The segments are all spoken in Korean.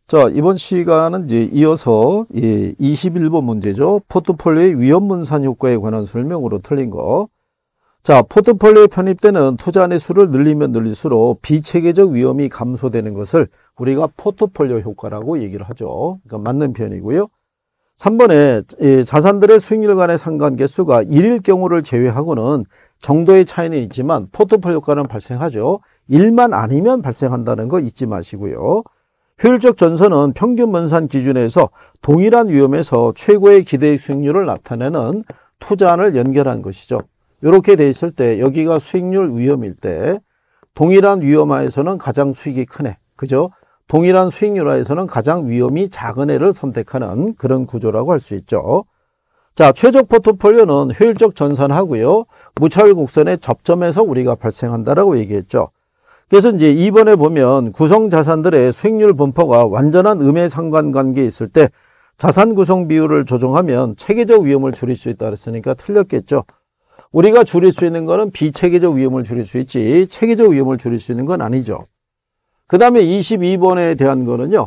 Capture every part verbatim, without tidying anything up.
자, 이번 시간은 이제 이어서 이 이십일 번 문제죠. 포트폴리오의 위험분산 효과에 관한 설명으로 틀린 거. 자, 포트폴리오에 편입되는 투자안의 수를 늘리면 늘릴수록 비체계적 위험이 감소되는 것을 우리가 포트폴리오 효과라고 얘기를 하죠. 그러니까 맞는 표현이고요. 삼 번에 자산들의 수익률 간의 상관계수가 일일 경우를 제외하고는 정도의 차이는 있지만 포트폴리오 효과는 발생하죠. 일만 아니면 발생한다는 거 잊지 마시고요. 효율적 전선은 평균 분산 기준에서 동일한 위험에서 최고의 기대 수익률을 나타내는 투자안을 연결한 것이죠. 이렇게 돼 있을 때 여기가 수익률 위험일 때 동일한 위험하에서는 가장 수익이 큰 애, 그죠? 동일한 수익률하에서는 가장 위험이 작은 애를 선택하는 그런 구조라고 할 수 있죠. 자, 최적 포트폴리오는 효율적 전선하고요. 무차별 곡선의 접점에서 우리가 발생한다라고 얘기했죠. 그래서 이제 이 번에 보면 구성 자산들의 수익률 분포가 완전한 음의 상관관계에 있을 때 자산 구성 비율을 조정하면 체계적 위험을 줄일 수 있다 그랬으니까 틀렸겠죠. 우리가 줄일 수 있는 거는 비체계적 위험을 줄일 수 있지 체계적 위험을 줄일 수 있는 건 아니죠. 그 다음에 이십이 번에 대한 거는요.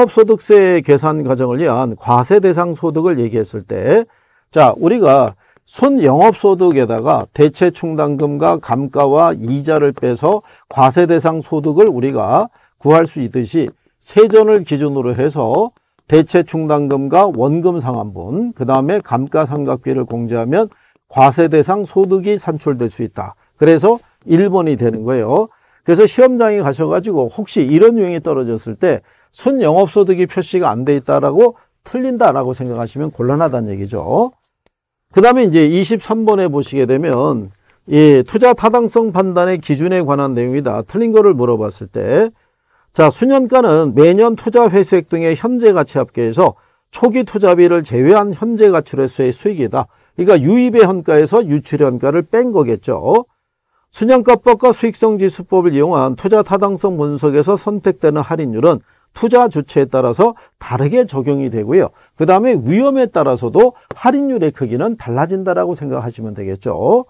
영업소득세 계산 과정을 위한 과세 대상 소득을 얘기했을 때 자, 우리가 순 영업소득에다가 대체 충당금과 감가와 이자를 빼서 과세 대상 소득을 우리가 구할 수 있듯이 세전을 기준으로 해서 대체 충당금과 원금 상환분, 그 다음에 감가상각비를 공제하면 과세 대상 소득이 산출될 수 있다. 그래서 일 번이 되는 거예요. 그래서 시험장에 가셔가지고 혹시 이런 유형이 떨어졌을 때 순 영업소득이 표시가 안 돼 있다라고 틀린다라고 생각하시면 곤란하다는 얘기죠. 그 다음에 이제 이십삼 번에 보시게 되면 이 투자 타당성 판단의 기준에 관한 내용이다. 틀린 거를 물어봤을 때 자, 수년가는 매년 투자 회수액 등의 현재 가치 합계에서 초기 투자비를 제외한 현재 가출회수의 수익이다. 그러니까 유입의 현가에서 유출의 현가를 뺀 거겠죠. 수년가법과 수익성지수법을 이용한 투자 타당성 분석에서 선택되는 할인율은 투자 주체에 따라서 다르게 적용이 되고요. 그 다음에 위험에 따라서도 할인율의 크기는 달라진다라고 생각하시면 되겠죠.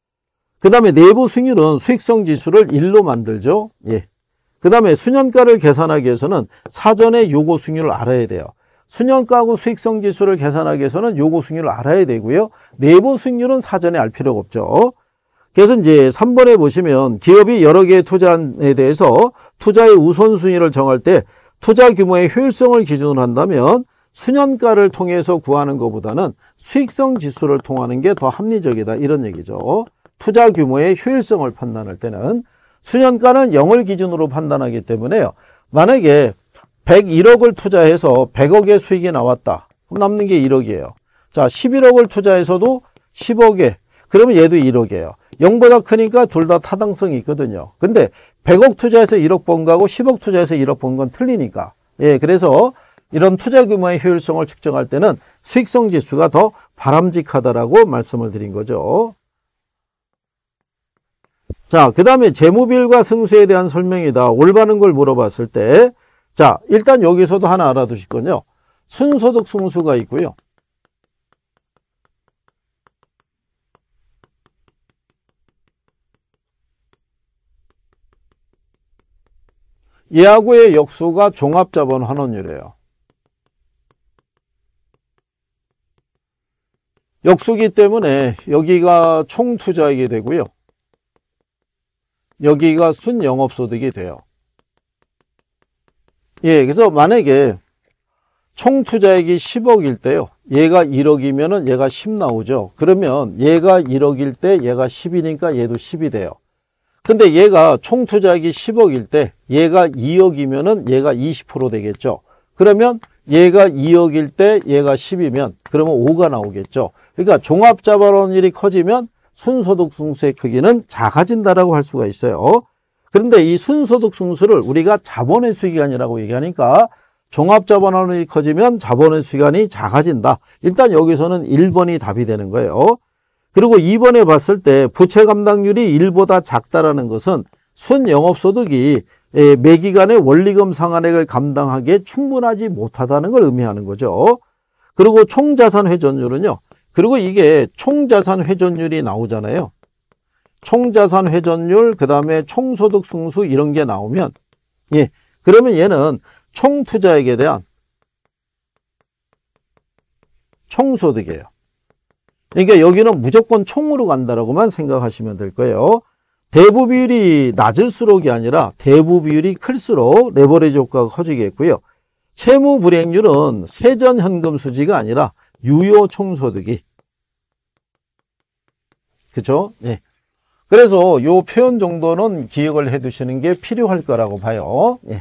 그 다음에 내부 수익률은 수익성 지수를 일로 만들죠. 예. 그 다음에 수년가를 계산하기 위해서는 사전에 요거 수익률을 알아야 돼요. 수년가하고 수익성 지수를 계산하기 위해서는 요거 수익률을 알아야 되고요. 내부 수익률은 사전에 알 필요가 없죠. 그래서 이제 삼 번에 보시면 기업이 여러 개의 투자에 대해서 투자의 우선순위를 정할 때 투자 규모의 효율성을 기준으로 한다면 수년가를 통해서 구하는 것보다는 수익성 지수를 통하는 게 더 합리적이다 이런 얘기죠. 투자 규모의 효율성을 판단할 때는 수년가는 영을 기준으로 판단하기 때문에요. 만약에 백일억을 투자해서 백억의 수익이 나왔다. 그럼 남는 게 일억이에요. 자, 십일억을 투자해서도 십억에 그러면 얘도 일억이에요. 영보다 크니까 둘 다 타당성이 있거든요. 근데 백억 투자해서 일억 번 거하고 십억 투자해서 일억 번 건 틀리니까. 예, 그래서 이런 투자 규모의 효율성을 측정할 때는 수익성 지수가 더 바람직하다라고 말씀을 드린 거죠. 자, 그 다음에 재무비율과 승수에 대한 설명이다. 올바른 걸 물어봤을 때 자, 일단 여기서도 하나 알아두실 건요. 순소득 승수가 있고요. 얘하고의 역수가 종합자본 환원율이에요. 역수기 때문에 여기가 총투자액이 되고요. 여기가 순영업소득이 돼요. 예, 그래서 만약에 총투자액이 십억일 때요. 얘가 일억이면은 얘가 십 나오죠. 그러면 얘가 일억일 때 얘가 십이니까 얘도 십이 돼요. 근데 얘가 총투자액이 십억일 때 얘가 이억이면은 얘가 이십 퍼센트 되겠죠. 그러면 얘가 이억일 때 얘가 십이면 그러면 오가 나오겠죠. 그러니까 종합자본환원율이 커지면 순소득 승수의 크기는 작아진다라고 할 수가 있어요. 그런데 이 순소득 승수를 우리가 자본의 수익이란이라고 얘기하니까 종합자본환원율이 커지면 자본의 수익이 작아진다. 일단 여기서는 일 번이 답이 되는 거예요. 그리고 이 번에 봤을 때 부채 감당률이 일보다 작다라는 것은 순영업소득이 매기간의 원리금 상환액을 감당하기에 충분하지 못하다는 걸 의미하는 거죠. 그리고 총자산 회전율은요. 그리고 이게 총자산 회전율이 나오잖아요. 총자산 회전율, 그 다음에 총소득 승수 이런 게 나오면 예, 그러면 얘는 총 투자액에 대한 총소득이에요. 그러니까 여기는 무조건 총으로 간다라고만 생각하시면 될 거예요. 대부 비율이 낮을수록이 아니라 대부 비율이 클수록 레버리지 효과가 커지겠고요. 채무 불이행률은 세전 현금 수지가 아니라 유효 총소득이. 그죠? 예. 그래서 요 표현 정도는 기억을 해 두시는 게 필요할 거라고 봐요. 예.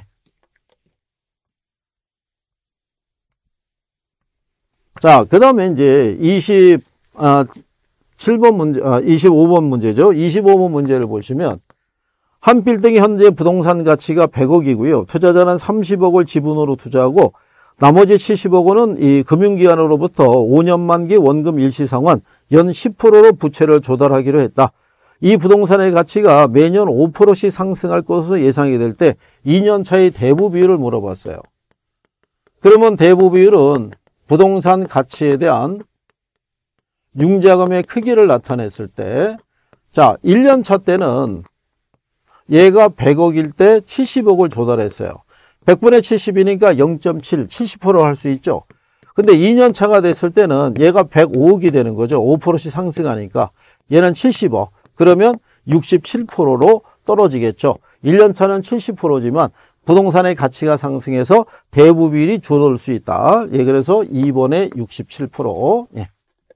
자, 그 다음에 이제 이십칠 번 문제, 아, 이십오 번 문제죠. 이십오 번 문제를 보시면, 한 빌딩의 현재 부동산 가치가 백억이고요. 투자자는 삼십억을 지분으로 투자하고, 나머지 칠십억 원은 이 금융기관으로부터 오 년 만기 원금 일시상환 연 십 퍼센트로 부채를 조달하기로 했다. 이 부동산의 가치가 매년 오 퍼센트씩 상승할 것으로 예상이 될 때 이 년 차의 대부 비율을 물어봤어요. 그러면 대부 비율은 부동산 가치에 대한 융자금의 크기를 나타냈을 때, 자, 일 년 차 때는 얘가 백억일 때 칠십억을 조달했어요. 백 분의 칠십이니까 영 점 칠, 칠십 퍼센트 할 수 있죠. 근데 이 년 차가 됐을 때는 얘가 백오억이 되는 거죠. 오 퍼센트씩 상승하니까. 얘는 칠십억. 그러면 육십칠 퍼센트로 떨어지겠죠. 일 년 차는 칠십 퍼센트지만 부동산의 가치가 상승해서 대부 비율이 줄어들 수 있다. 예, 그래서 이 번에 육십칠 퍼센트. 예.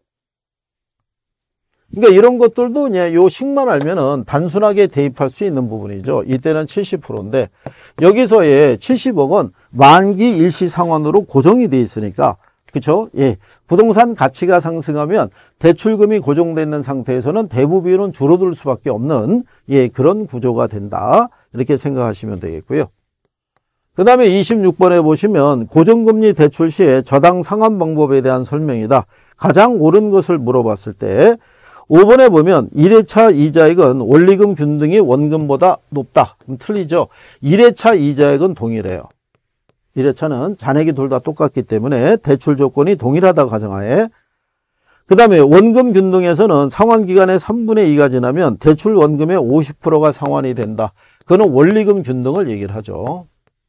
그러니까 이런 것들도 이제 요 식만 알면은 단순하게 대입할 수 있는 부분이죠. 이때는 칠십 퍼센트인데 여기서의 칠십억은 만기 일시 상환으로 고정이 돼 있으니까, 그렇죠? 예. 부동산 가치가 상승하면 대출금이 고정되어 있는 상태에서는 대부 비율은 줄어들 수밖에 없는, 예, 그런 구조가 된다. 이렇게 생각하시면 되겠고요. 그 다음에 이십육 번에 보시면 고정금리 대출 시에 저당 상환 방법에 대한 설명이다. 가장 옳은 것을 물어봤을 때 오 번에 보면 일 회차 이자액은 원리금 균등이 원금보다 높다. 그럼 틀리죠. 일 회차 이자액은 동일해요. 일 회차는 잔액이 둘 다 똑같기 때문에 대출 조건이 동일하다 가정하에. 그 다음에 원금 균등에서는 상환기간의 삼분의 이가 지나면 대출 원금의 오십 퍼센트가 상환이 된다. 그거는 원리금 균등을 얘기를 하죠.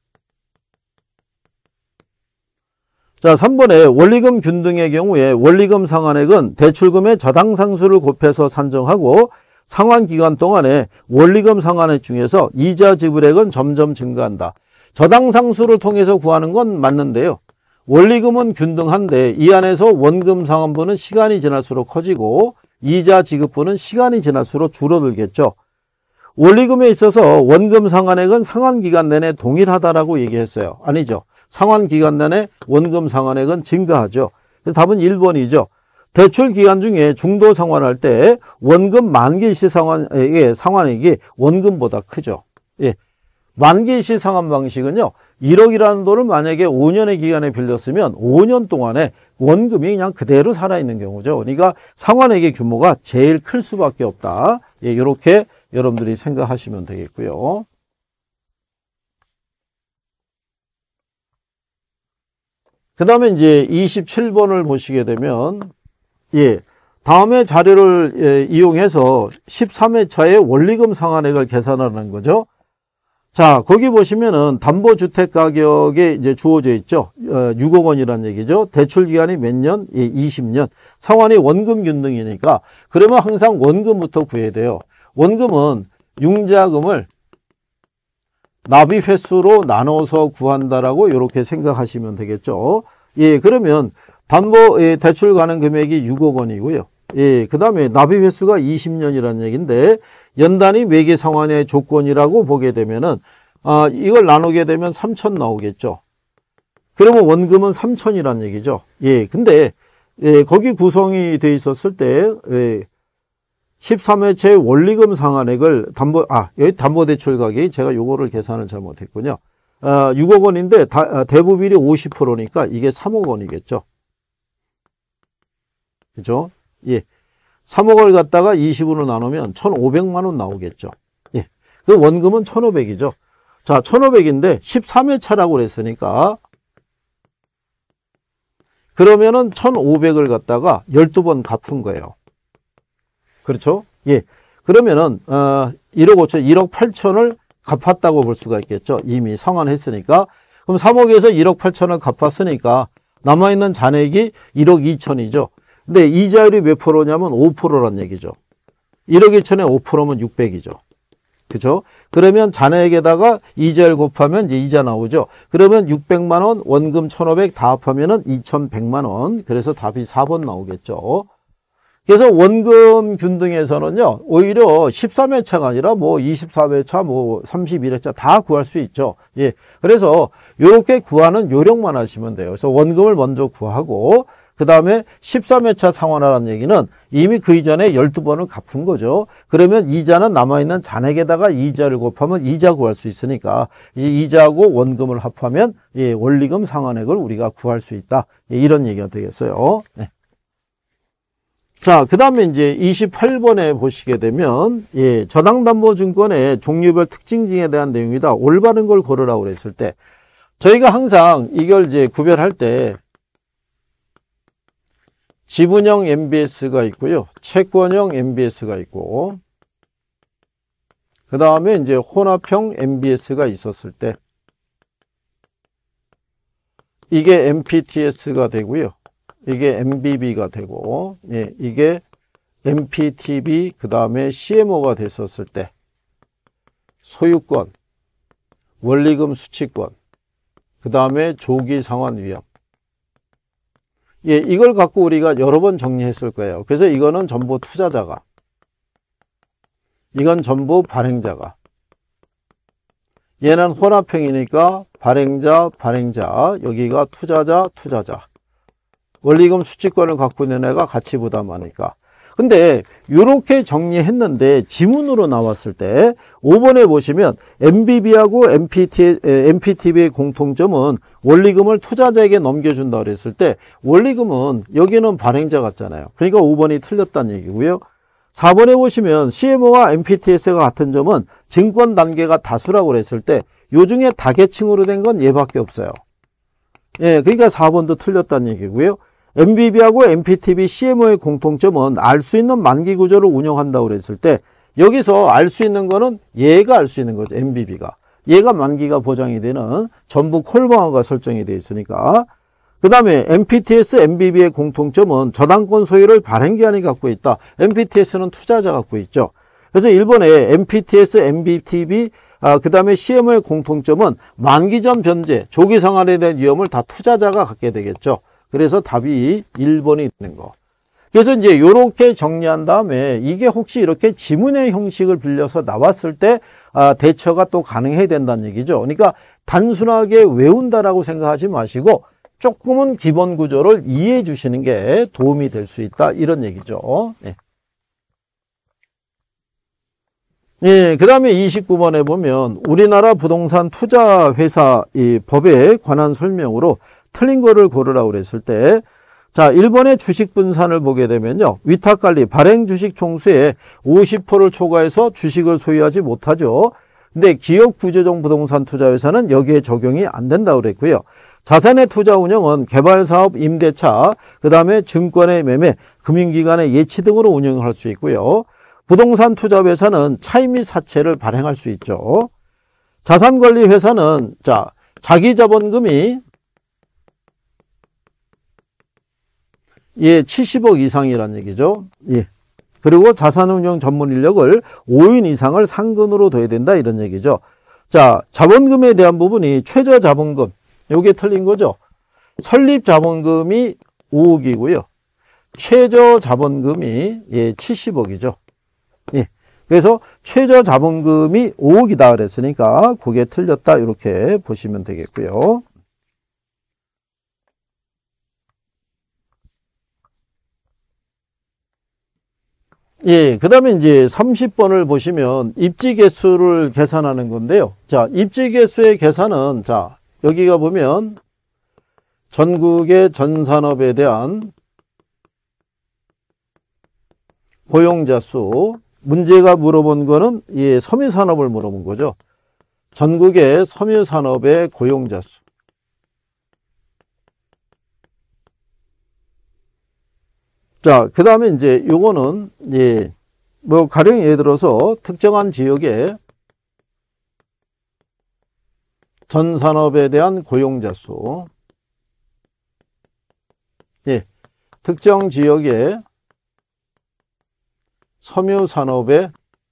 자, 삼 번에 원리금 균등의 경우에 원리금 상환액은 대출금의 저당 상수를 곱해서 산정하고 상환 기간 동안에 원리금 상환액 중에서 이자 지불액은 점점 증가한다. 저당 상수를 통해서 구하는 건 맞는데요. 원리금은 균등한데 이 안에서 원금 상환분은 시간이 지날수록 커지고 이자 지급분은 시간이 지날수록 줄어들겠죠. 원리금에 있어서 원금 상환액은 상환 기간 내내 동일하다라고 얘기했어요. 아니죠. 상환 기간 내내 원금 상환액은 증가하죠. 그래서 답은 일 번이죠. 대출 기간 중에 중도 상환할 때 원금 만기일시 상환액의 상환액이 원금보다 크죠. 예. 만기일시 상환 방식은요, 일억이라는 돈을 만약에 오 년의 기간에 빌렸으면 오 년 동안에 원금이 그냥 그대로 살아있는 경우죠. 그러니까 상환액의 규모가 제일 클 수밖에 없다. 예, 이렇게 여러분들이 생각하시면 되겠고요. 그 다음에 이제 이십칠 번을 보시게 되면, 예, 다음에 자료를 예, 이용해서 십삼 회차의 원리금 상환액을 계산하는 거죠. 자, 거기 보시면은 담보주택 가격에 이제 주어져 있죠. 어, 육억 원이라는 얘기죠. 대출 기간이 몇 년? 예, 이십 년. 상환이 원금 균등이니까 그러면 항상 원금부터 구해야 돼요. 원금은 융자금을 납입 횟수로 나눠서 구한다라고 이렇게 생각하시면 되겠죠. 예, 그러면 담보 예, 대출 가능 금액이 육억 원이고요. 예, 그 다음에 납입 횟수가 이십 년이라는 얘기인데 연단위 매개 상환의 조건이라고 보게 되면은 아, 이걸 나누게 되면 삼천 나오겠죠. 그러면 원금은 삼천이라는 얘기죠. 예, 근데 예, 거기 구성이 돼 있었을 때 예, 십삼 회차의 원리금 상환액을 담보, 아, 여기 담보대출 가격이 제가 요거를 계산을 잘못했군요. 아, 육억 원인데 다, 대부 비율이 오십 퍼센트니까 이게 삼억 원이겠죠. 그죠? 예. 삼억을 갖다가 이십으로 나누면 천오백만 원 나오겠죠. 예. 그 원금은 천오백이죠. 자, 천오백인데 십삼 회차라고 그랬으니까 그러면은 천오백을 갖다가 열두 번 갚은 거예요. 그렇죠? 예. 그러면은, 어, 일억 오천, 일억 팔천을 갚았다고 볼 수가 있겠죠. 이미 상환했으니까. 그럼 삼억에서 일억 팔천을 갚았으니까 남아있는 잔액이 일억 이천이죠. 근데 이자율이 몇 프로냐면 오 퍼센트란 얘기죠. 일억 이천에 오 퍼센트면 육백이죠. 그죠? 그러면 잔액에다가 이자율 곱하면 이제 이자 나오죠. 그러면 육백만 원, 원금 천오백 다 합하면은 이천백만 원. 그래서 답이 사 번 나오겠죠. 그래서 원금 균등에서는요, 오히려 십삼 회차가 아니라 뭐 이십사 회차, 뭐 삼십일 회차 다 구할 수 있죠. 예. 그래서 이렇게 구하는 요령만 하시면 돼요. 그래서 원금을 먼저 구하고, 그 다음에 십삼 회차 상환하라는 얘기는 이미 그 이전에 열두 번을 갚은 거죠. 그러면 이자는 남아있는 잔액에다가 이자를 곱하면 이자 구할 수 있으니까 이제 이자하고 원금을 합하면 예, 원리금 상환액을 우리가 구할 수 있다. 예, 이런 얘기가 되겠어요. 네. 자, 그 다음에 이제 이십팔 번에 보시게 되면, 예, 저당담보증권의 종류별 특징 등에 대한 내용이다. 올바른 걸 고르라고 그랬을 때, 저희가 항상 이걸 이제 구별할 때, 지분형 엠비에스가 있고요. 채권형 엠비에스가 있고, 그 다음에 이제 혼합형 엠비에스가 있었을 때, 이게 엠피티에스가 되고요. 이게 엠비비가 되고, 예, 이게 엠피티비, 그 다음에 씨엠오가 됐었을 때, 소유권, 원리금 수취권, 그 다음에 조기 상환 위험. 예, 이걸 갖고 우리가 여러 번 정리했을 거예요. 그래서 이거는 전부 투자자가, 이건 전부 발행자가, 얘는 혼합형이니까 발행자, 발행자, 여기가 투자자, 투자자. 원리금 수취권을 갖고 있는 애가 같이 부담하니까. 근데 이렇게 정리했는데 지문으로 나왔을 때 오 번에 보시면 엠비비하고 엠피티, 엠피티비의 공통점은 원리금을 투자자에게 넘겨준다 그랬을 때 원리금은 여기는 발행자 같잖아요. 그러니까 오 번이 틀렸다는 얘기고요. 사 번에 보시면 씨엠오와 엠피티에스가 같은 점은 증권 단계가 다수라고 그랬을 때 요 중에 다계층으로 된 건 얘밖에 없어요. 예, 그러니까 사 번도 틀렸다는 얘기고요. 엠비비하고 엠피티비, 씨엠오의 공통점은 알 수 있는 만기 구조를 운영한다고 그랬을 때 여기서 알 수 있는 거는 얘가 알 수 있는 거죠. 엠비비가. 얘가 만기가 보장이 되는 전부 콜방어가 설정이 되어 있으니까. 그 다음에 엠피티에스, 엠비비의 공통점은 저당권 소유를 발행기관이 갖고 있다. 엠피티에스는 투자자 갖고 있죠. 그래서 일 번에 엠피티에스, 엠비티비, 아, 그 다음에 씨엠오의 공통점은 만기 전 변제, 조기 상환에 대한 위험을 다 투자자가 갖게 되겠죠. 그래서 답이 일 번이 되는 거. 그래서 이제 이렇게 정리한 다음에 이게 혹시 이렇게 지문의 형식을 빌려서 나왔을 때 아, 대처가 또 가능해야 된다는 얘기죠. 그러니까 단순하게 외운다라고 생각하지 마시고 조금은 기본 구조를 이해해 주시는 게 도움이 될 수 있다. 이런 얘기죠. 네. 예, 그 다음에 이십구 번에 보면 우리나라 부동산 투자회사 이 법에 관한 설명으로 틀린 거를 고르라고 그랬을 때, 자, 일 번의 주식 분산을 보게 되면요. 위탁관리, 발행 주식 총수의 오십 퍼센트를 초과해서 주식을 소유하지 못하죠. 근데 기업 구조적 부동산 투자회사는 여기에 적용이 안 된다고 그랬고요. 자산의 투자 운영은 개발사업, 임대차, 그 다음에 증권의 매매, 금융기관의 예치 등으로 운영할 수 있고요. 부동산 투자회사는 차입 및 사채를 발행할 수 있죠. 자산관리회사는 자 자기 자본금이 예 칠십억 이상이라는 얘기죠. 예. 그리고 자산운용 전문 인력을 오 인 이상을 상근으로 둬야 된다 이런 얘기죠. 자, 자본금에 대한 부분이 최저 자본금 요게 틀린 거죠. 설립 자본금이 오억이고요. 최저 자본금이 예 칠십억이죠. 예. 그래서 최저 자본금이 오억이다 그랬으니까 그게 틀렸다 이렇게 보시면 되겠고요. 예, 그 다음에 이제 삼십 번을 보시면 입지 개수를 계산하는 건데요. 자, 입지 개수의 계산은 자, 여기가 보면 전국의 전산업에 대한 고용자 수, 문제가 물어본 거는 예, 섬유산업을 물어본 거죠. 전국의 섬유산업의 고용자 수. 자, 그 다음에 이제 요거는, 예, 뭐, 가령 예를 들어서 특정한 지역에 전 산업에 대한 고용자 수. 예, 특정 지역의 섬유 산업의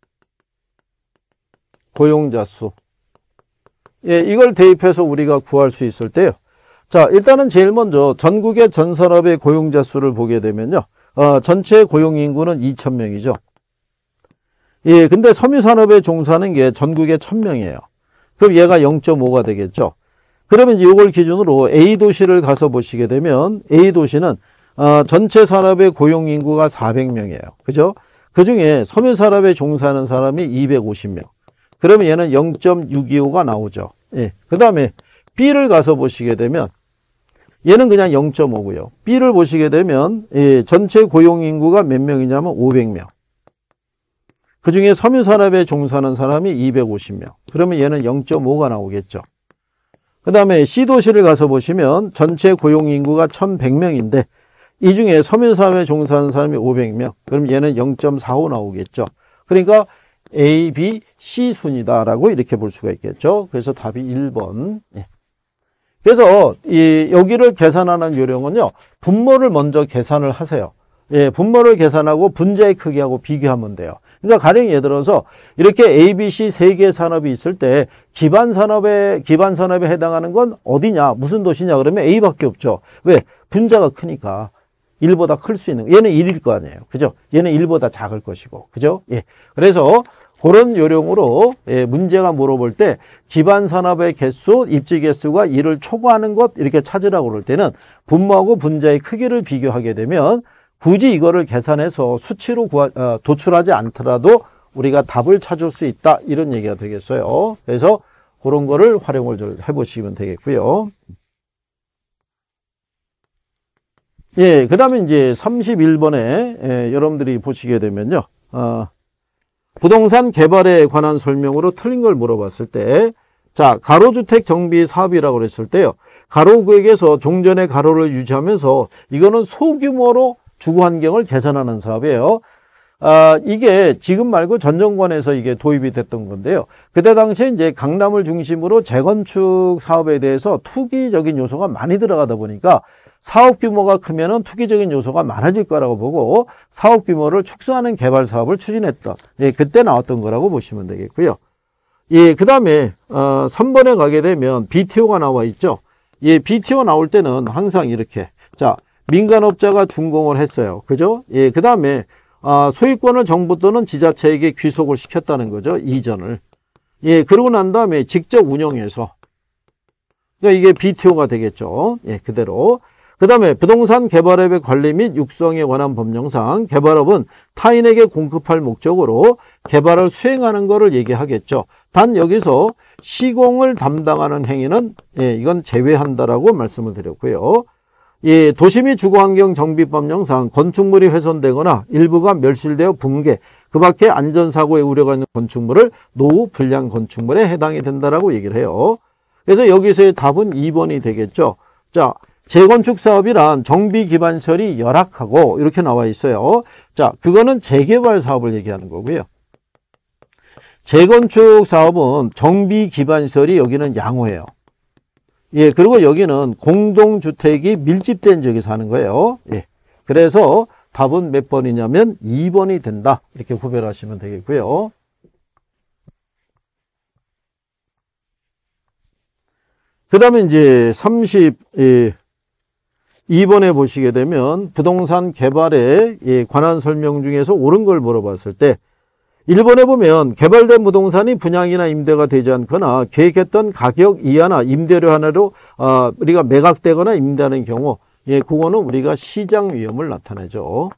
고용자 수. 예, 이걸 대입해서 우리가 구할 수 있을 때요. 자, 일단은 제일 먼저 전국의 전 산업의 고용자 수를 보게 되면요. 어, 전체 고용 인구는 이천 명이죠. 예, 근데 섬유 산업에 종사하는 게 전국에 천 명이에요. 그럼 얘가 영 점 오가 되겠죠. 그러면 이제 이걸 기준으로 A 도시를 가서 보시게 되면 A 도시는 어, 전체 산업의 고용 인구가 사백 명이에요. 그죠? 그 중에 섬유 산업에 종사하는 사람이 이백오십 명. 그러면 얘는 영 점 육이오가 나오죠. 예. 그 다음에 B를 가서 보시게 되면 얘는 그냥 영 점 오고요. B를 보시게 되면 예, 전체 고용 인구가 몇 명이냐면 오백 명. 그 중에 섬유 산업에 종사하는 사람이 이백오십 명. 그러면 얘는 영 점 오가 나오겠죠. 그 다음에 C 도시를 가서 보시면 전체 고용 인구가 천백 명인데 이 중에 섬유 산업에 종사하는 사람이 오백 명. 그럼 얘는 영 점 사오 나오겠죠. 그러니까 A, B, C 순이다라고 이렇게 볼 수가 있겠죠. 그래서 답이 일 번. 예. 그래서 이 여기를 계산하는 요령은요. 분모를 먼저 계산을 하세요. 예, 분모를 계산하고 분자의 크기하고 비교하면 돼요. 그러니까 가령 예를 들어서 이렇게 A, B, C 세 개의 산업이 있을 때 기반 산업에 기반 산업에 해당하는 건 어디냐? 무슨 도시냐? 그러면 A밖에 없죠. 왜? 분자가 크니까. 일보다 클 수 있는, 얘는 일일 거 아니에요. 그죠? 얘는 일보다 작을 것이고. 그죠? 예. 그래서 그런 요령으로 예, 문제가 물어볼 때 기반 산업의 개수, 입지 개수가 일을 초과하는 것 이렇게 찾으라고 그럴 때는 분모하고 분자의 크기를 비교하게 되면 굳이 이거를 계산해서 수치로 구하, 어, 도출하지 않더라도 우리가 답을 찾을 수 있다. 이런 얘기가 되겠어요. 그래서 그런 거를 활용을 좀 해보시면 되겠고요. 예, 그 다음에 이제 삼십일 번에 예, 여러분들이 보시게 되면요. 어, 부동산 개발에 관한 설명으로 틀린 걸 물어봤을 때, 자, 가로주택 정비 사업이라고 그랬을 때요. 가로구역에서 종전의 가로를 유지하면서 이거는 소규모로 주거 환경을 개선하는 사업이에요. 아, 이게 지금 말고 전 정권에서 이게 도입이 됐던 건데요. 그때 당시에 이제 강남을 중심으로 재건축 사업에 대해서 투기적인 요소가 많이 들어가다 보니까 사업 규모가 크면은 투기적인 요소가 많아질 거라고 보고 사업 규모를 축소하는 개발 사업을 추진했던, 예, 그때 나왔던 거라고 보시면 되겠고요. 예, 그 다음에, 어, 삼 번에 가게 되면 비티오가 나와 있죠. 예, 비티오 나올 때는 항상 이렇게, 자, 민간업자가 준공을 했어요. 그죠? 예, 그 다음에, 아, 소유권을 정부 또는 지자체에게 귀속을 시켰다는 거죠. 이전을. 예, 그러고 난 다음에 직접 운영해서. 그러니까 이게 비티오가 되겠죠. 예, 그대로. 그 다음에 부동산 개발업의 관리 및 육성에 관한 법령상 개발업은 타인에게 공급할 목적으로 개발을 수행하는 것을 얘기하겠죠. 단 여기서 시공을 담당하는 행위는 예, 이건 제외한다라고 말씀을 드렸고요. 예, 도시 및 주거환경 정비법령상 건축물이 훼손되거나 일부가 멸실되어 붕괴, 그 밖에 안전사고의 우려가 있는 건축물을 노후 불량 건축물에 해당이 된다라고 얘기를 해요. 그래서 여기서의 답은 이 번이 되겠죠. 자, 재건축 사업이란 정비 기반 시설이 열악하고 이렇게 나와 있어요. 자, 그거는 재개발 사업을 얘기하는 거고요. 재건축 사업은 정비 기반 시설이 여기는 양호해요. 예, 그리고 여기는 공동주택이 밀집된 지역에서 하는 거예요. 예. 그래서 답은 몇 번이냐면 이 번이 된다. 이렇게 구별하시면 되겠고요. 그 다음에 이제 삼십이 번에 보시게 되면 부동산 개발에 관한 설명 중에서 옳은 걸 물어봤을 때 일 번에 보면 개발된 부동산이 분양이나 임대가 되지 않거나 계획했던 가격 이하나 임대료 하나로 어, 우리가 매각되거나 임대하는 경우, 예, 그거는 우리가 시장 위험을 나타내죠.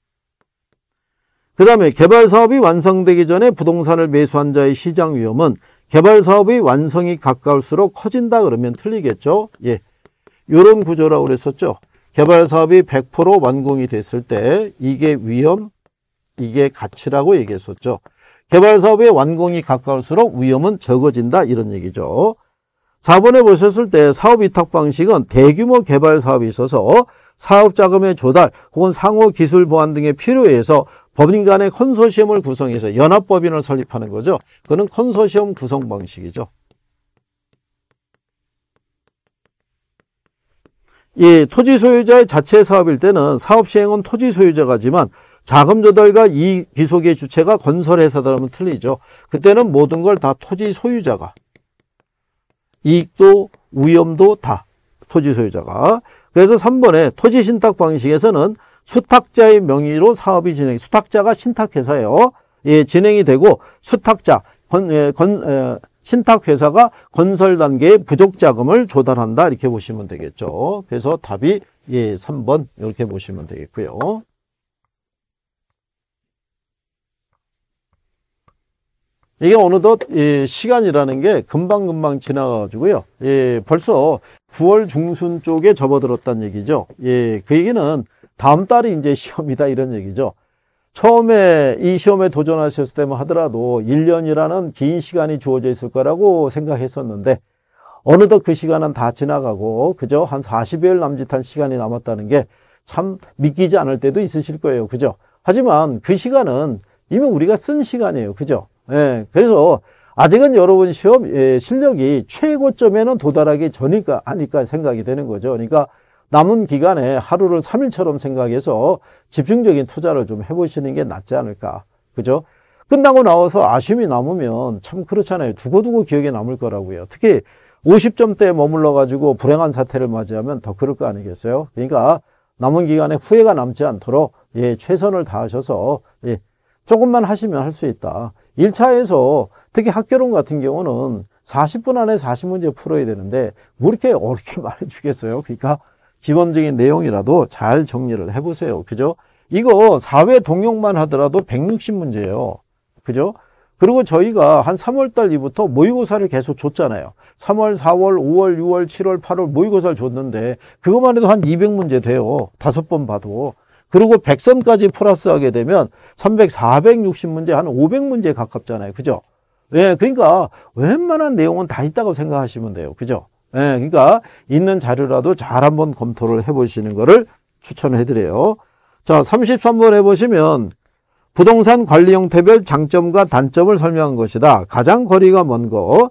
그 다음에 개발 사업이 완성되기 전에 부동산을 매수한 자의 시장 위험은 개발 사업의 완성이 가까울수록 커진다 그러면 틀리겠죠. 예, 이런 구조라고 그랬었죠. 개발 사업이 백 퍼센트 완공이 됐을 때 이게 위험, 이게 가치라고 얘기했었죠. 개발 사업의 완공이 가까울수록 위험은 적어진다 이런 얘기죠. 사 번에 보셨을 때 사업 위탁 방식은 대규모 개발 사업이 있어서 사업 자금의 조달 혹은 상호 기술 보완 등의 필요에 의해서 법인 간의 컨소시엄을 구성해서 연합법인을 설립하는 거죠. 그거는 컨소시엄 구성 방식이죠. 이 토지 소유자의 자체 사업일 때는 사업 시행은 토지 소유자가지만 자금 조달과 이익 귀속의 주체가 건설회사라면 틀리죠. 그때는 모든 걸 다 토지 소유자가, 이익도 위험도 다 토지 소유자가. 그래서 삼 번에 토지 신탁 방식에서는 수탁자의 명의로 사업이 진행, 수탁자가 신탁회사예요. 예, 진행이 되고 수탁자, 건, 예, 건, 예, 신탁회사가 건설 단계에 부족 자금을 조달한다. 이렇게 보시면 되겠죠. 그래서 답이 예, 삼 번 이렇게 보시면 되겠고요. 이게 어느덧 예, 시간이라는 게 금방금방 지나가가지고요. 예, 벌써 구월 중순 쪽에 접어들었다는 얘기죠. 예, 그 얘기는 다음 달이 이제 시험이다 이런 얘기죠. 처음에 이 시험에 도전하셨을 때만 하더라도 일 년이라는 긴 시간이 주어져 있을 거라고 생각했었는데 어느덧 그 시간은 다 지나가고 그저 한 사십여일 남짓한 시간이 남았다는 게 참 믿기지 않을 때도 있으실 거예요. 그죠? 하지만 그 시간은 이미 우리가 쓴 시간이에요. 그죠? 예, 그래서 아직은 여러분 시험 예, 실력이 최고점에는 도달하기 전이니까 하니까 생각이 되는 거죠. 그러니까 남은 기간에 하루를 삼 일처럼 생각해서 집중적인 투자를 좀 해보시는 게 낫지 않을까. 그죠? 끝나고 나와서 아쉬움이 남으면 참 그렇잖아요. 두고두고 기억에 남을 거라고요. 특히 오십 점대에 머물러 가지고 불행한 사태를 맞이하면 더 그럴 거 아니겠어요? 그러니까 남은 기간에 후회가 남지 않도록 예, 최선을 다하셔서 예, 조금만 하시면 할 수 있다. 일 차에서 특히 학교론 같은 경우는 사십 분 안에 사십 문제 풀어야 되는데 뭐 이렇게 어렵게 말해주겠어요. 그러니까 기본적인 내용이라도 잘 정리를 해보세요. 그죠? 이거 사회 동영만 하더라도 백육십 문제예요. 그죠? 그리고 저희가 한 삼월 달 이후부터 모의고사를 계속 줬잖아요. 삼월, 사월, 오월, 유월, 칠월, 팔월 모의고사를 줬는데 그것만 해도 한 이백 문제 돼요. 다섯 번 봐도. 그리고 백 선까지 플러스하게 되면 삼백, 사백육십 문제, 한 오백 문제에 가깝잖아요. 그죠? 예, 그러니까 웬만한 내용은 다 있다고 생각하시면 돼요. 그죠? 예, 그러니까 있는 자료라도 잘 한번 검토를 해보시는 거를 추천해 드려요. 자, 삼십삼 번 해보시면 부동산 관리 형태별 장점과 단점을 설명한 것이다. 가장 거리가 먼 거.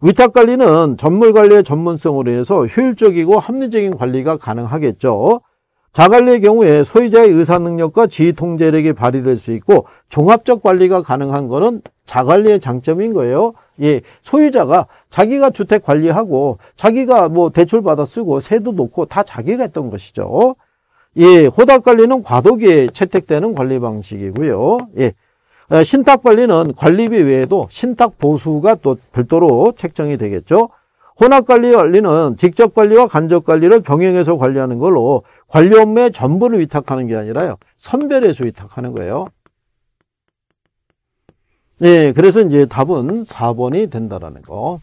위탁관리는 전물관리의 전문성으로 해서 효율적이고 합리적인 관리가 가능하겠죠. 자관리의 경우에 소유자의 의사능력과 지휘통제력이 발휘될 수 있고 종합적 관리가 가능한 거는 자관리의 장점인 거예요. 예, 소유자가 자기가 주택 관리하고 자기가 뭐 대출 받아 쓰고 세도 놓고 다 자기가 했던 것이죠. 예, 호닥관리는 과도기에 채택되는 관리 방식이고요. 예, 신탁관리는 관리비 외에도 신탁보수가 또 별도로 책정이 되겠죠. 혼합관리는 직접관리와 간접관리를 병행해서 관리하는 걸로 관리 업무의 전부를 위탁하는 게 아니라요. 선별해서 위탁하는 거예요. 예, 그래서 이제 답은 사 번이 된다라는 거.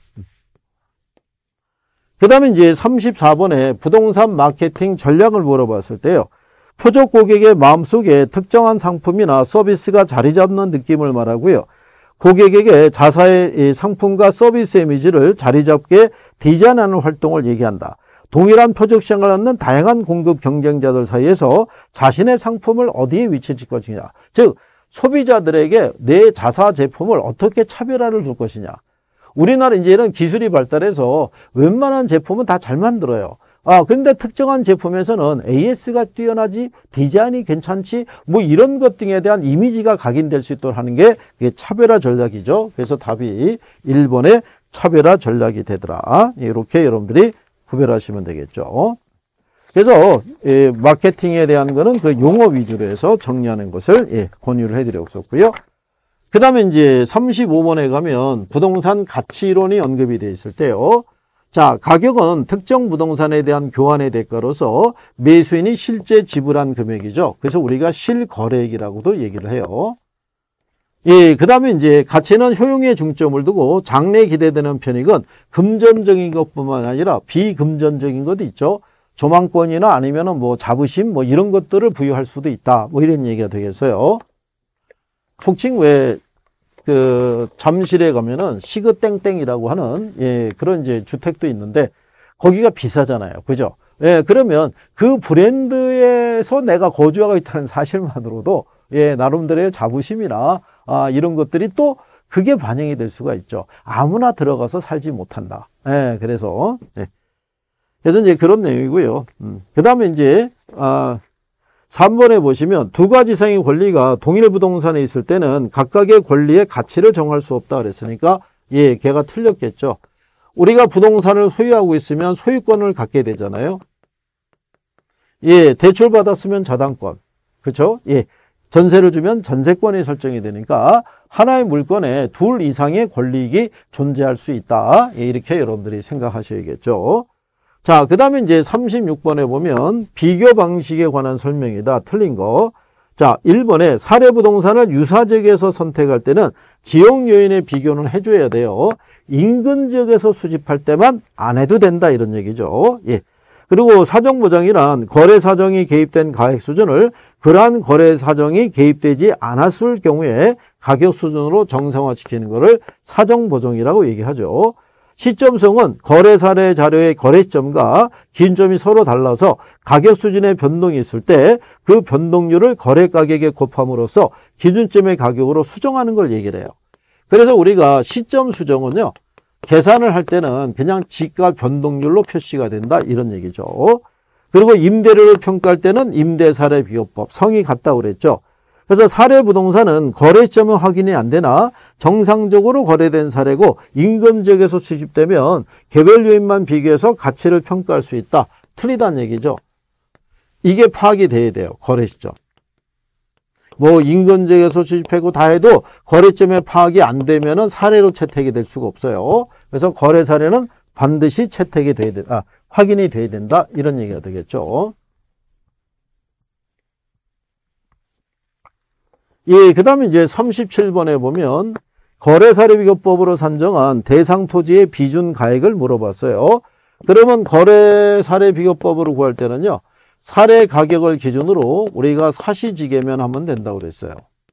그 다음에 이제 삼십사 번에 부동산 마케팅 전략을 물어봤을 때요. 표적 고객의 마음속에 특정한 상품이나 서비스가 자리 잡는 느낌을 말하고요. 고객에게 자사의 상품과 서비스 이미지를 자리 잡게 디자인하는 활동을 얘기한다. 동일한 표적 시장을 갖는 다양한 공급 경쟁자들 사이에서 자신의 상품을 어디에 위치할 것이냐. 즉 소비자들에게 내 자사 제품을 어떻게 차별화를 줄 것이냐. 우리나라 이제는 기술이 발달해서 웬만한 제품은 다 잘 만들어요. 아, 그런데 특정한 제품에서는 에이에스가 뛰어나지, 디자인이 괜찮지, 뭐 이런 것 등에 대한 이미지가 각인될 수 있도록 하는 게 그게 차별화 전략이죠. 그래서 답이 일 번의 차별화 전략이 되더라. 이렇게 여러분들이 구별하시면 되겠죠. 그래서 예, 마케팅에 대한 거는 그 용어 위주로 해서 정리하는 것을 예, 권유를 해드렸었고요. 그 다음에 이제 삼십오 번에 가면 부동산 가치론이 언급이 되어 있을 때요. 자, 가격은 특정 부동산에 대한 교환의 대가로서 매수인이 실제 지불한 금액이죠. 그래서 우리가 실거래액이라고도 얘기를 해요. 예, 그 다음에 이제 가치는 효용에 중점을 두고 장래에 기대되는 편익은 금전적인 것뿐만 아니라 비금전적인 것도 있죠. 조망권이나 아니면은 뭐 자부심 뭐 이런 것들을 부여할 수도 있다. 뭐 이런 얘기가 되겠어요. 속칭 왜 그 잠실에 가면은 시그땡땡이라고 하는 예, 그런 이제 주택도 있는데 거기가 비싸잖아요. 그죠? 예, 그러면 그 브랜드에서 내가 거주하고 있다는 사실만으로도 예, 나름대로의 자부심이나 아, 이런 것들이 또 그게 반영이 될 수가 있죠. 아무나 들어가서 살지 못한다. 예, 그래서 예. 그래서 이제 그런 내용이고요. 음. 그 다음에 이제, 아, 삼 번에 보시면 두 가지 이상의 권리가 동일 부동산에 있을 때는 각각의 권리의 가치를 정할 수 없다 그랬으니까, 예, 걔가 틀렸겠죠. 우리가 부동산을 소유하고 있으면 소유권을 갖게 되잖아요. 예, 대출 받았으면 저당권. 그렇죠? 예. 전세를 주면 전세권이 설정이 되니까 하나의 물건에 둘 이상의 권리익이 존재할 수 있다. 예, 이렇게 여러분들이 생각하셔야겠죠. 자, 그 다음에 이제 삼십육 번에 보면 비교 방식에 관한 설명이다. 틀린 거. 자, 일 번에 사례 부동산을 유사 지역에서 선택할 때는 지역 요인의 비교는 해줘야 돼요. 인근 지역에서 수집할 때만 안 해도 된다. 이런 얘기죠. 예. 그리고 사정보장이란 거래 사정이 개입된 가액 수준을 그러한 거래 사정이 개입되지 않았을 경우에 가격 수준으로 정상화시키는 것을 사정보정이라고 얘기하죠. 시점성은 거래 사례 자료의 거래 시점과 기준점이 서로 달라서 가격 수준의 변동이 있을 때 그 변동률을 거래 가격에 곱함으로써 기준점의 가격으로 수정하는 걸 얘기를 해요. 그래서 우리가 시점 수정은요, 계산을 할 때는 그냥 지가 변동률로 표시가 된다 이런 얘기죠. 그리고 임대료를 평가할 때는 임대사례 비교법 성이 같다고 그랬죠. 그래서 사례 부동산은 거래 시점은 확인이 안 되나 정상적으로 거래된 사례고 인근 지역에서 수집되면 개별 요인만 비교해서 가치를 평가할 수 있다. 틀리다는 얘기죠. 이게 파악이 돼야 돼요. 거래 시점. 뭐 인근 지역에서 수집하고 다 해도 거래점의 파악이 안 되면은 사례로 채택이 될 수가 없어요. 그래서 거래 사례는 반드시 채택이 돼야 돼, 아, 확인이 돼야 된다. 이런 얘기가 되겠죠. 예, 그 다음에 이제 삼십칠 번에 보면 거래사례비교법으로 산정한 대상 토지의 비준 가액을 물어봤어요. 그러면 거래사례비교법으로 구할 때는요, 사례 가격을 기준으로 우리가 사시지계면 하면 된다고 그랬어요.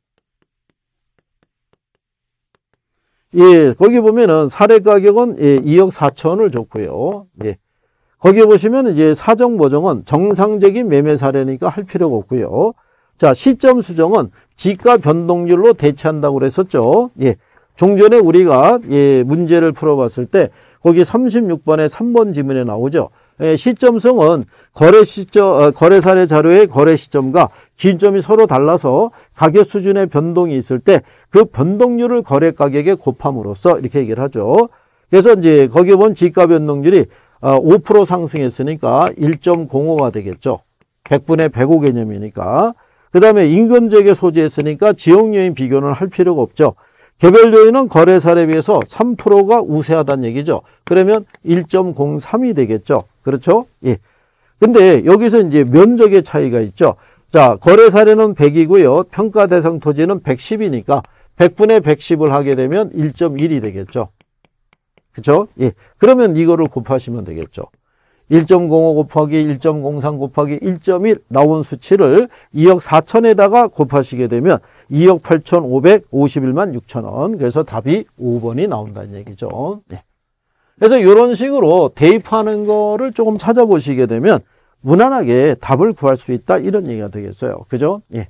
예, 거기 보면은 사례 가격은 예, 이억 사천을 줬고요. 예. 거기 보시면 이제 사정 보정은 정상적인 매매 사례니까 할 필요가 없고요. 자, 시점 수정은 지가 변동률로 대체한다고 그랬었죠. 예. 종전에 우리가 예, 문제를 풀어봤을 때 거기 삼십육 번에 삼 번 지문에 나오죠. 예, 시점성은 거래 시점, 어, 거래 사례 자료의 거래 시점과 기준점이 서로 달라서 가격 수준의 변동이 있을 때 그 변동률을 거래 가격에 곱함으로써 이렇게 얘기를 하죠. 그래서 이제 거기 보면 지가 변동률이 오 퍼센트 상승했으니까 일 점 공오가 되겠죠. 백 분의 백오 개념이니까. 그 다음에 인근 지역에 소지했으니까 지역 요인 비교는 할 필요가 없죠. 개별 요인은 거래 사례에 비해서 삼 퍼센트가 우세하다는 얘기죠. 그러면 일 점 공삼이 되겠죠. 그렇죠? 예. 근데 여기서 이제 면적의 차이가 있죠. 자, 거래 사례는 백이고요. 평가 대상 토지는 백십이니까 백 분의 백십을 하게 되면 일 점 일이 되겠죠. 그렇죠? 예. 그러면 이거를 곱하시면 되겠죠. 일 점 공오 곱하기 일 점 공삼 곱하기 일 점 일 나온 수치를 이억 사천에다가 곱하시게 되면 이억 팔천오백오십일만 육천 원. 그래서 답이 오 번이 나온다는 얘기죠. 예. 그래서 이런 식으로 대입하는 거를 조금 찾아보시게 되면 무난하게 답을 구할 수 있다. 이런 얘기가 되겠어요. 그죠? 예.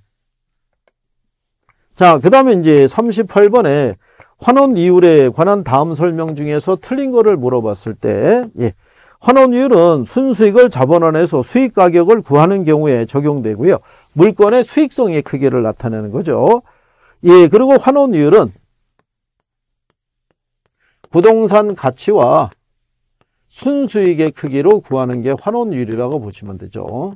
자, 그 다음에 이제 삼십팔 번에 환원 이율에 관한 다음 설명 중에서 틀린 거를 물어봤을 때, 예. 환원 이율은 순수익을 자본안에서 수익 가격을 구하는 경우에 적용되고요. 물건의 수익성의 크기를 나타내는 거죠. 예, 그리고 환원 이율은 부동산 가치와 순수익의 크기로 구하는 게 환원 이율이라고 보시면 되죠.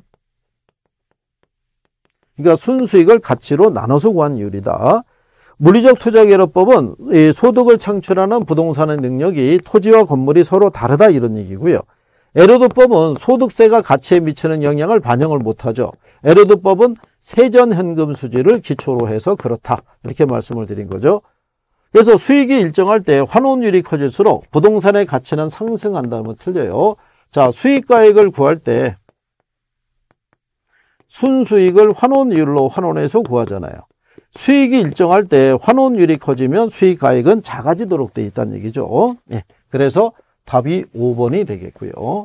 그러니까 순수익을 가치로 나눠서 구한 이율이다. 물리적 투자계로법은 소득을 창출하는 부동산의 능력이 토지와 건물이 서로 다르다 이런 얘기고요. 에로드법은 소득세가 가치에 미치는 영향을 반영을 못하죠. 에로드법은 세전현금 수지를 기초로 해서 그렇다. 이렇게 말씀을 드린 거죠. 그래서 수익이 일정할 때 환원율이 커질수록 부동산의 가치는 상승한다면 틀려요. 자, 수익가액을 구할 때 순수익을 환원율로 환원해서 구하잖아요. 수익이 일정할 때 환원율이 커지면 수익가액은 작아지도록 되어 있다는 얘기죠. 예, 그래서 답이 오 번이 되겠고요.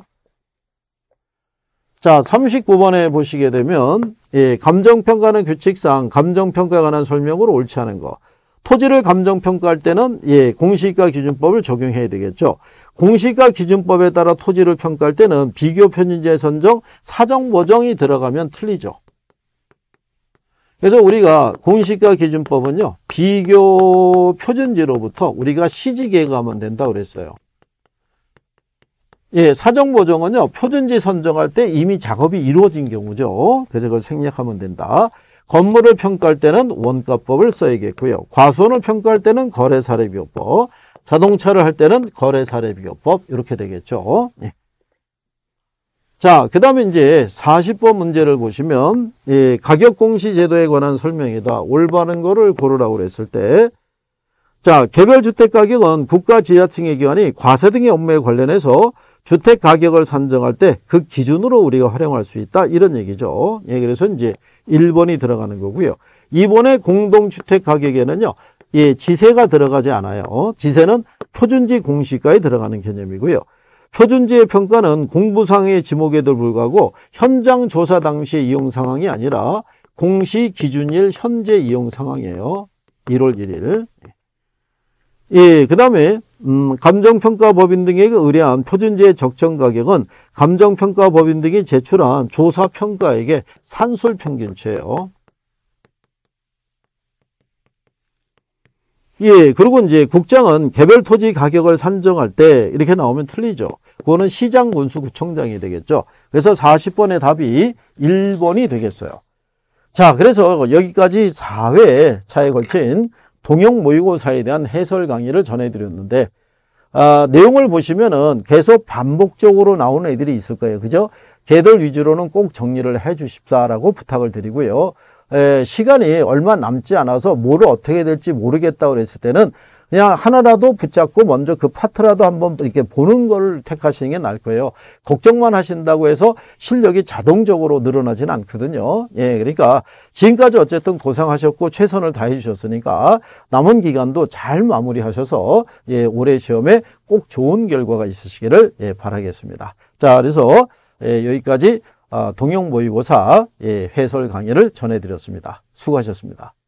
자, 삼십구 번에 보시게 되면 예, 감정평가는 규칙상 감정평가에 관한 설명으로 옳지 않은 거. 토지를 감정평가할 때는 예, 공시지가 기준법을 적용해야 되겠죠. 공시가 기준법에 따라 토지를 평가할 때는 비교 표준지의 선정, 사정 보정이 들어가면 틀리죠. 그래서 우리가 공시가 기준법은요, 비교 표준지로부터 우리가 시지개가하면 된다고 그랬어요. 예, 사정 보정은요, 표준지 선정할 때 이미 작업이 이루어진 경우죠. 그래서 그걸 생략하면 된다. 건물을 평가할 때는 원가법을 써야겠고요. 과수원을 평가할 때는 거래사례비교법, 자동차를 할 때는 거래사례비교법, 이렇게 되겠죠. 예. 자, 그 다음에 이제 사십 번 문제를 보시면, 예, 가격공시제도에 관한 설명이다. 올바른 거를 고르라고 그랬을 때, 자, 개별주택가격은 국가 지자청의 기관이 과세 등의 업무에 관련해서 주택가격을 산정할 때 그 기준으로 우리가 활용할 수 있다. 이런 얘기죠. 예, 그래서 이제 일 번이 들어가는 거고요. 이 번의 공동주택가격에는요, 예, 지세가 들어가지 않아요. 지세는 표준지 공시가에 들어가는 개념이고요. 표준지의 평가는 공부상의 지목에도 불구하고 현장 조사 당시의 이용 상황이 아니라 공시 기준일 현재 이용 상황이에요. 일월 일일. 예, 그 다음에 음, 감정평가법인 등에 의뢰한 표준지의 적정 가격은 감정평가법인 등이 제출한 조사평가액의 산술평균치예요. 예, 그리고 이제 국장은 개별 토지 가격을 산정할 때 이렇게 나오면 틀리죠. 그거는 시장군수구청장이 되겠죠. 그래서 사십 번의 답이 일 번이 되겠어요. 자, 그래서 여기까지 사 회 차에 걸친 동형 모의고사에 대한 해설 강의를 전해드렸는데, 아, 내용을 보시면은 계속 반복적으로 나오는 애들이 있을 거예요. 그죠? 걔들 위주로는 꼭 정리를 해 주십사라고 부탁을 드리고요. 에, 시간이 얼마 남지 않아서 뭐를 어떻게 될지 모르겠다고 그랬을 때는 그냥 하나라도 붙잡고 먼저 그 파트라도 한번 이렇게 보는 걸 택하시는 게 나을 거예요. 걱정만 하신다고 해서 실력이 자동적으로 늘어나지는 않거든요. 예, 그러니까 지금까지 어쨌든 고생하셨고 최선을 다해 주셨으니까 남은 기간도 잘 마무리하셔서 예, 올해 시험에 꼭 좋은 결과가 있으시기를 예, 바라겠습니다. 자, 그래서 예, 여기까지 동형 모의고사 예, 해설 강의를 전해드렸습니다. 수고하셨습니다.